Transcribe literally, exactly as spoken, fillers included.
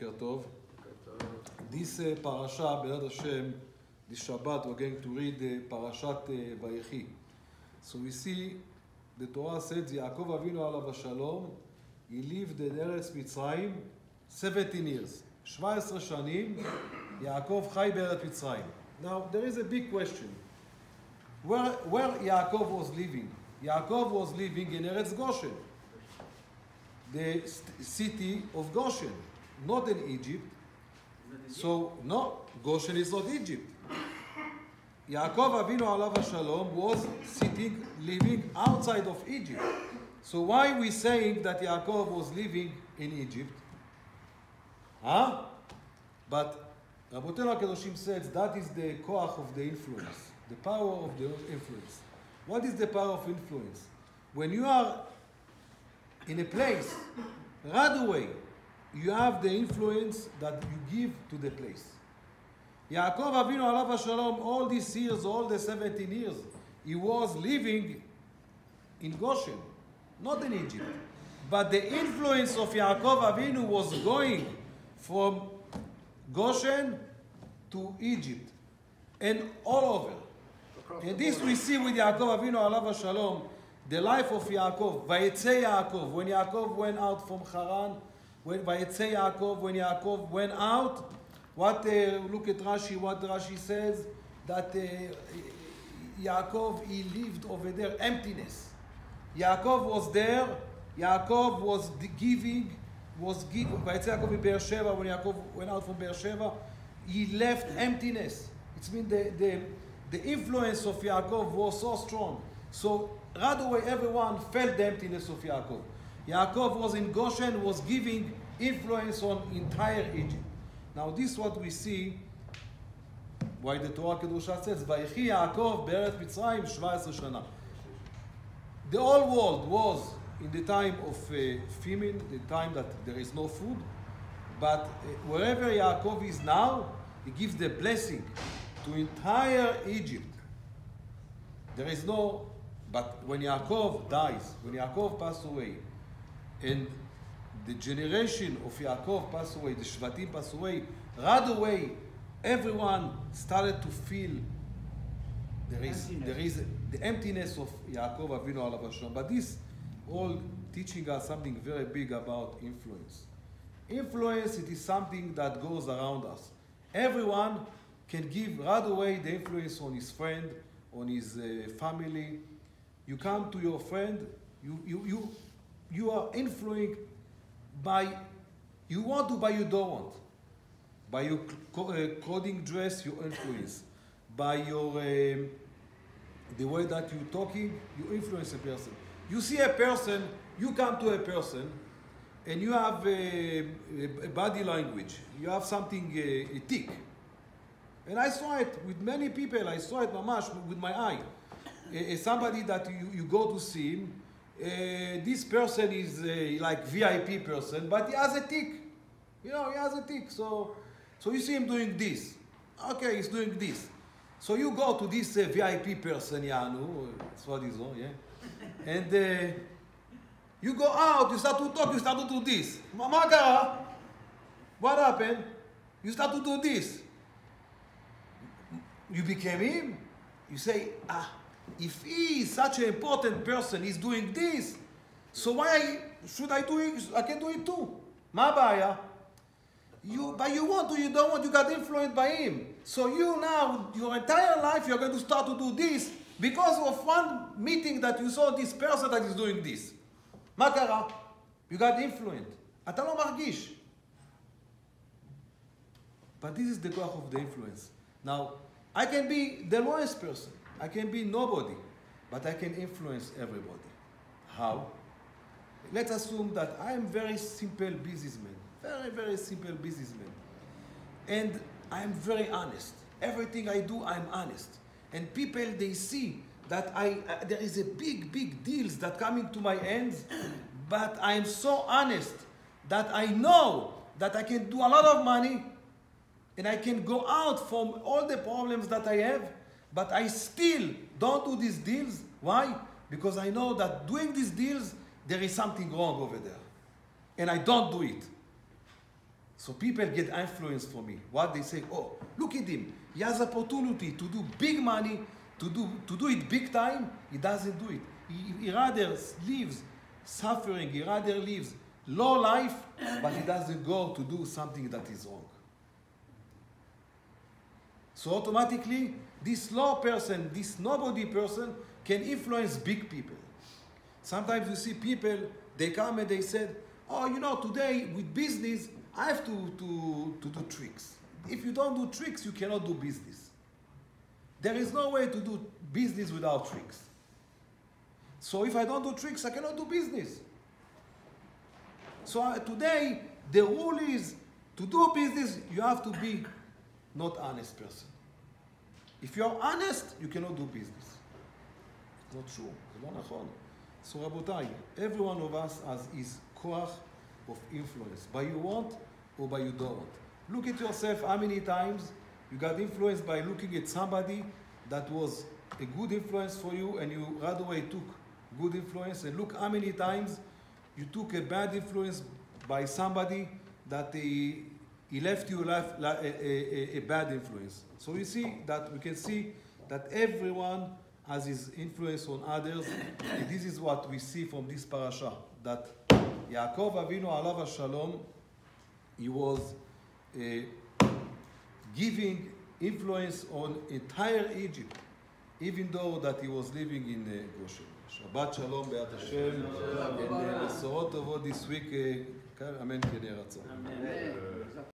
Boker Tov. This uh, parasha, Be'ez Hashem, this Shabbat, we're going to read uh, Parashat uh, Vayechi. So we see, the Torah says, Yaakov Avinu alav shalom, he lived in Eretz Mitzrayim seventeen years. seventeen shanim, Yaakov chai be'Eretz Mitzrayim. Now, there is a big question. Where, where Yaakov was living? Yaakov was living in Eretz Goshen, the city of Goshen, not in Egypt. So, no, Goshen is not Egypt. Yaakov Avinu alav shalom was sitting, living outside of Egypt. So why are we saying that Yaakov was living in Egypt? Huh? But Rabotenu HaKadoshim says that is the koach of the influence, the power of the influence. What is the power of influence? When you are in a place, right away, you have the influence that you give to the place. Yaakov Avinu alav shalom, all these years, all the seventeen years, he was living in Goshen, not in Egypt. But the influence of Yaakov Avinu was going from Goshen to Egypt and all over. And this we see with Yaakov Avinu alav shalom, the life of Yaakov. Vayetze Yaakov, when Yaakov went out from Haran, when Vayetze Yaakov, when Yaakov went out, what uh, look at Rashi, what Rashi says, that uh, Yaakov, he lived over there, emptiness. Yaakov was there, Yaakov was giving, was giving, Vayetze Yaakov in Beersheba, when Yaakov went out from Beersheba, he left emptiness. It means the, the, the influence of Yaakov was so strong. So right away everyone felt the emptiness of Yaakov. Yaakov was in Goshen, was giving influence on entire Egypt. Now this is what we see, why the Torah Kedusha says, Vayechi Yaakov be'Eretz Mitzrayim seventeen shana. The whole world was in the time of uh, famine, the time that there is no food, but uh, wherever Yaakov is now, he gives the blessing to entire Egypt. There is no, but when Yaakov dies, when Yaakov passed away, and the generation of Yaakov passed away, the Shvatim passed away, right away, everyone started to feel there is, there is the emptiness of Yaakov Avinu alav shalom. But this all teaching us something very big about influence. Influence, it is something that goes around us. Everyone can give right away the influence on his friend, on his uh, family. You come to your friend, you, you, you, you are influenced by, you want to, but you don't want. By your uh, clothing dress, you influence. By your, uh, the way that you're talking, you influence a person. You see a person, you come to a person, and you have a, a body language. You have something, a, a tick. And I saw it with many people. I saw it mamash with my eye. Uh, somebody that you, you go to see him, Uh, this person is uh, like V I P person, but he has a tick. You know, he has a tick. So, so you see him doing this. Okay, he's doing this. So you go to this uh, V I P person, Yanu, soi-disant, yeah? And uh, you go out, you start to talk, you start to do this. Mamagara, what happened? You start to do this. You became him. You say, ah, if he is such an important person, he's doing this, so why should I do it? I can do it too. Ma baya. You, but you want to, you don't want, you got influenced by him. So you now, your entire life, you're going to start to do this because of one meeting that you saw this person that is doing this. Ma kara? You got influenced. אתה לא מרגיש. But this is the koach of the influence. Now, I can be the lowest person. I can be nobody, but I can influence everybody. How? Let's assume that I am very simple businessman, very, very simple businessman. And I am very honest. Everything I do, I'm honest. And people, they see that I, uh, there is a big, big deals that coming to my hands, but I am so honest that I know that I can do a lot of money and I can go out from all the problems that I have, but I still don't do these deals. Why? Because I know that doing these deals, there is something wrong over there. And I don't do it. So people get influence from me. What they say, oh, look at him. He has opportunity to do big money, to do, to do it big time. He doesn't do it. He, he rather lives suffering. He rather lives low life, but he doesn't go to do something that is wrong. So automatically, this low person, this nobody person can influence big people. Sometimes you see people, they come and they said, oh, you know, today with business, I have to, to, to do tricks. If you don't do tricks, you cannot do business. There is no way to do business without tricks. So if I don't do tricks, I cannot do business. So uh, today, the rule is, to do business, you have to be not honest person. If you're honest, you cannot do business. It's not true. זה לא נכון. So רבותיי, every one of us has his koach of influence, by you want or by you don't want. Look at yourself how many times you got influenced by looking at somebody that was a good influence for you and you right away took good influence, and look how many times you took a bad influence by somebody that he, he left you life, a, a, a bad influence. So you see that we can see that everyone has his influence on others, and this is what we see from this parasha, that Yaakov Avinu alav shalom, he was uh, giving influence on entire Egypt, even though that he was living in uh, Goshen. Shabbat shalom be'at Hashem, and uh, בשורות טובות this week, uh, amen כן יהי רצון.